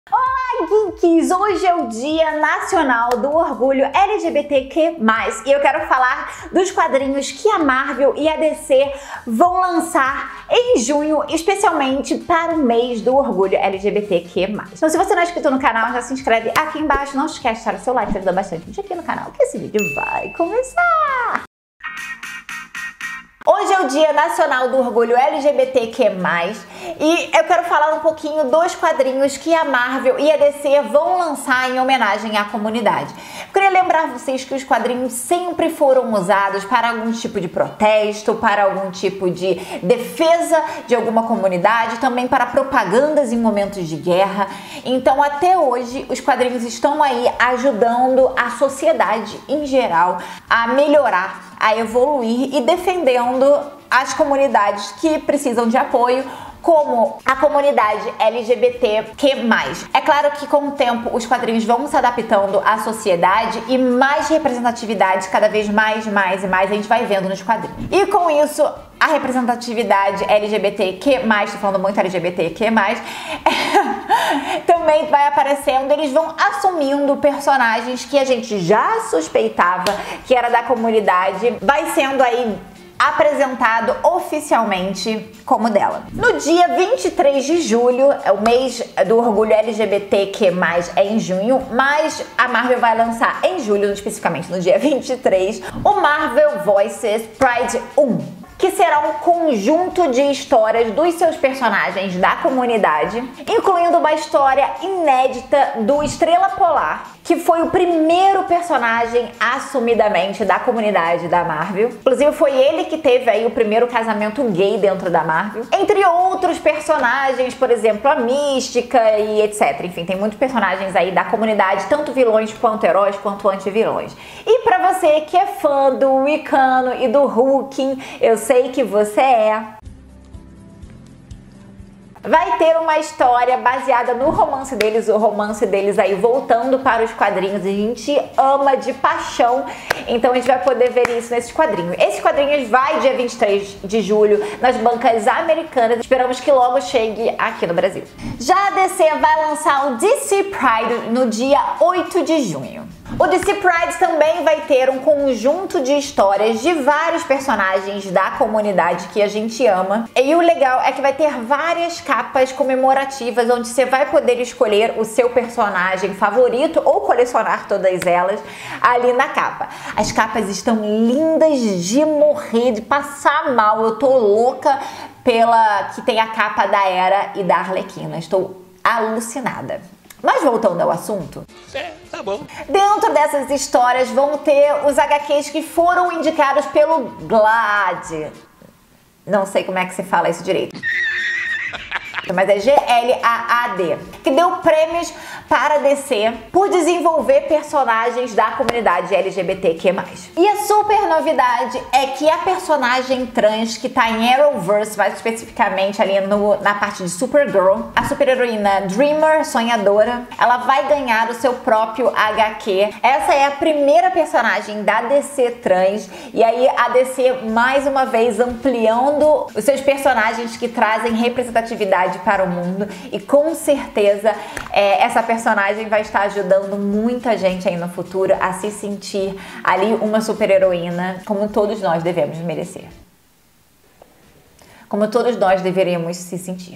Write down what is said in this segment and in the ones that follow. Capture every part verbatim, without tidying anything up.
Olá, geeks! Hoje é o Dia Nacional do Orgulho L G B T Q mais, e eu quero falar dos quadrinhos que a Marvel e a D C vão lançar em junho, especialmente para o mês do Orgulho L G B T Q mais. Então, se você não é inscrito no canal, já se inscreve aqui embaixo. Não esquece de deixar o seu like, ajuda bastante a gente aqui no canal, que esse vídeo vai começar! Hoje é o Dia Nacional do Orgulho L G B T Q mais, e eu quero falar um pouquinho dos quadrinhos que a Marvel e a D C vão lançar em homenagem à comunidade. Eu queria lembrar vocês que os quadrinhos sempre foram usados para algum tipo de protesto, para algum tipo de defesa de alguma comunidade, também para propagandas em momentos de guerra. Então, até hoje, os quadrinhos estão aí ajudando a sociedade em geral a melhorar, a evoluir e defendendo as comunidades que precisam de apoio, como a comunidade L G B T Q mais. É claro que com o tempo os quadrinhos vão se adaptando à sociedade e mais representatividade, cada vez mais, mais e mais a gente vai vendo nos quadrinhos. E com isso, a representatividade L G B T Q mais, tô falando muito L G B T Q mais, também vai aparecendo, eles vão assumindo personagens que a gente já suspeitava que era da comunidade, vai sendo aí apresentado oficialmente como dela. No dia vinte e três de julho, é o mês do orgulho L G B T Q mais, é em junho, mas a Marvel vai lançar em julho, especificamente no dia vinte e três, o Marvel Voices Pride um, que será um conjunto de histórias dos seus personagens da comunidade, incluindo uma história inédita do Estrela Polar, que foi o primeiro personagem assumidamente da comunidade da Marvel. Inclusive foi ele que teve aí o primeiro casamento gay dentro da Marvel. Entre outros personagens, por exemplo, a Mística e etcétera. Enfim, tem muitos personagens aí da comunidade, tanto vilões quanto heróis, quanto anti-vilões. E pra você que é fã do Wiccan e do Hulk, eu sei que você é, vai ter uma história baseada no romance deles, o romance deles aí voltando para os quadrinhos. A gente ama de paixão, então a gente vai poder ver isso nesses quadrinhos. Esses quadrinhos vai dia vinte e três de julho nas bancas americanas, esperamos que logo chegue aqui no Brasil. Já a D C vai lançar o D C Pride no dia oito de junho. O D C Pride também vai ter um conjunto de histórias de vários personagens da comunidade que a gente ama. E o legal é que vai ter várias capas comemorativas onde você vai poder escolher o seu personagem favorito ou colecionar todas elas ali na capa. As capas estão lindas de morrer, de passar mal. Eu tô louca pela que tem a capa da Hera e da Arlequina. Estou alucinada. Mas voltando ao assunto, é, tá bom. Dentro dessas histórias vão ter os H Qs que foram indicados pelo GLAAD. Não sei como é que se fala isso direito, mas é G L A A D, que deu prêmios para a D C por desenvolver personagens da comunidade L G B T Q mais. E a super novidade é que a personagem trans que tá em Arrowverse, mais especificamente ali no, na parte de Supergirl, a super-heroína Dreamer, sonhadora, ela vai ganhar o seu próprio H Q. Essa é a primeira personagem da D C trans, e aí a D C mais uma vez ampliando os seus personagens que trazem representatividade para o mundo, e com certeza é, essa personagem vai estar ajudando muita gente aí no futuro a se sentir ali uma super-heroína, como todos nós devemos merecer. Como todos nós deveríamos se sentir.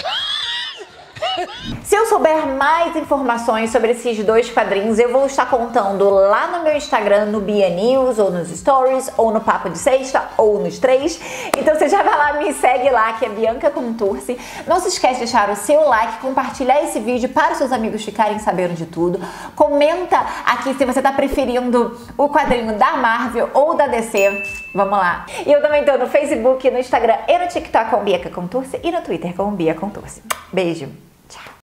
Se eu souber mais informações sobre esses dois quadrinhos, eu vou estar contando lá no meu Instagram, no Bia News, ou nos Stories, ou no Papo de Sexta, ou nos três. Então você já vai lá, me segue lá, que é Bianca Contursi. Não se esquece de deixar o seu like, compartilhar esse vídeo para os seus amigos ficarem sabendo de tudo. Comenta aqui se você está preferindo o quadrinho da Marvel ou da D C. Vamos lá. E eu também estou no Facebook, no Instagram e no TikTok com Bianca Contursi, e no Twitter com Bia Contursi. Beijo.